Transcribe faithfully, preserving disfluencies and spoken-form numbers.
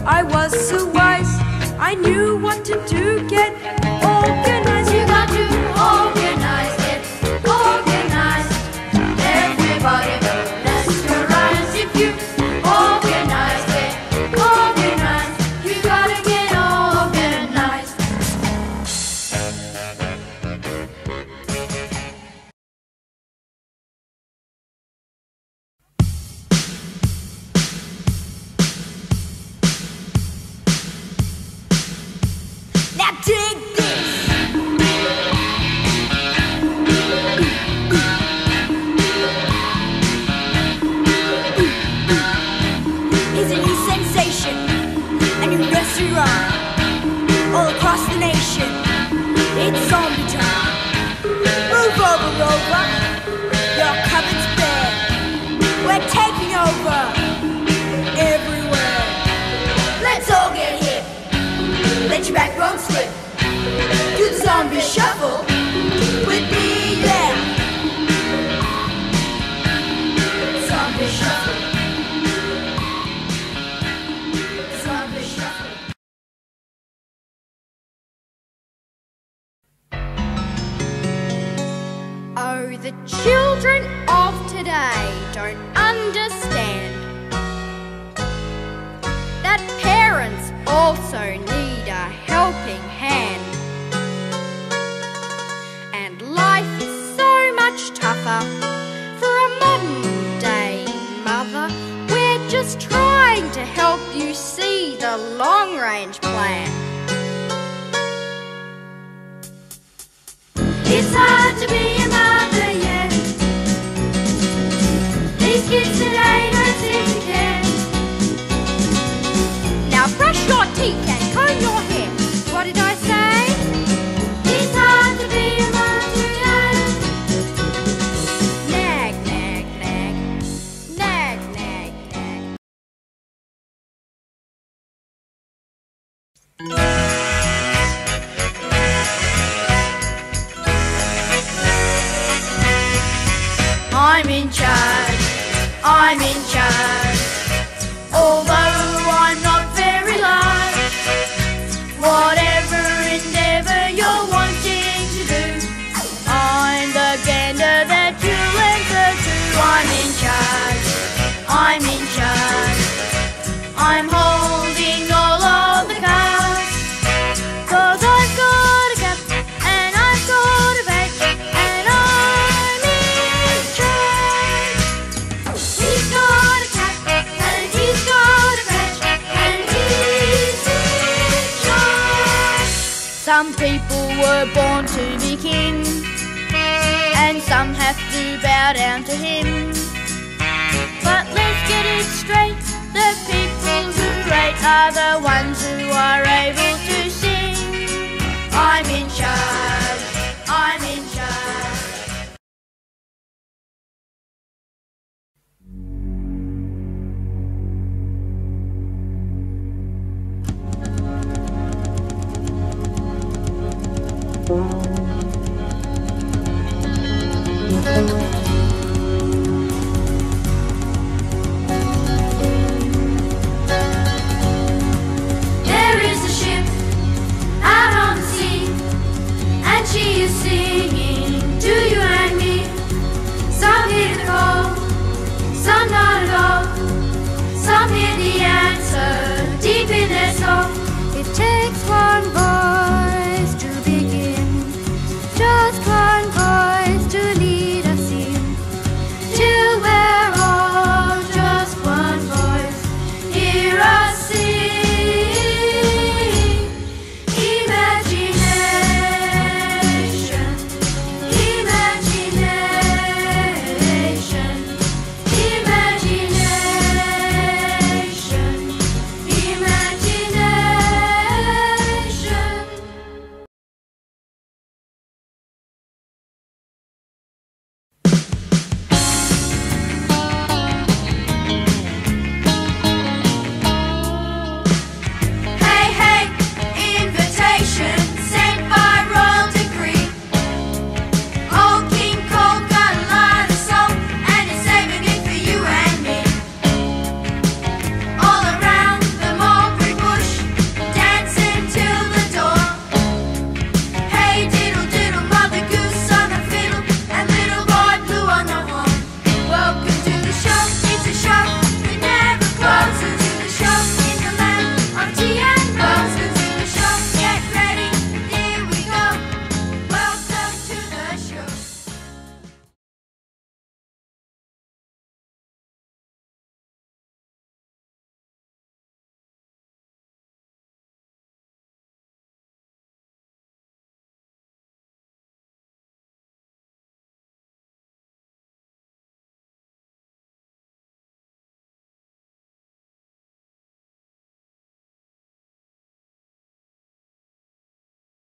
I was so wise, I knew what to do, get organized. You got to organize, get organized. Everybody mesmerize. If you organize, get organized. You gotta get organized. Now dig this! Is a new sensation, a new nursery rhyme, all across the nation. It's zombie time. Move over, Rover. Your cupboard's bare. We're taking over everywhere. Let's all get hip. Let your backbone slip. Do the zombie shuffle with me, yeah. Zombie shuffle. Zombie shuffle. Oh, the children of today don't understand that parents also need a helping hand. And life is so much tougher for a modern day mother. We're just trying to help you see the long range plan. It's hard to be a mother, yeah. These kids today don't seem to care. Now brush your teeth and comb your hair. What did I say? It's hard to be a mother, yeah. Nag, nag, nag. Nag, nag, nag. I'm in charge, I'm in charge. Although I'm not very large, whatever endeavour you're wanting to do, I'm the gander that you'll answer to. I'm in charge, I'm in charge. I'm holding all of the cards, 'cause I've got a cap and I've got a bag, and I'm in charge. He's got a cap and he's got a badge, and he's in charge. Some people were born to be king, and some have to bow down to him. But let's get it straight, the people who rate are the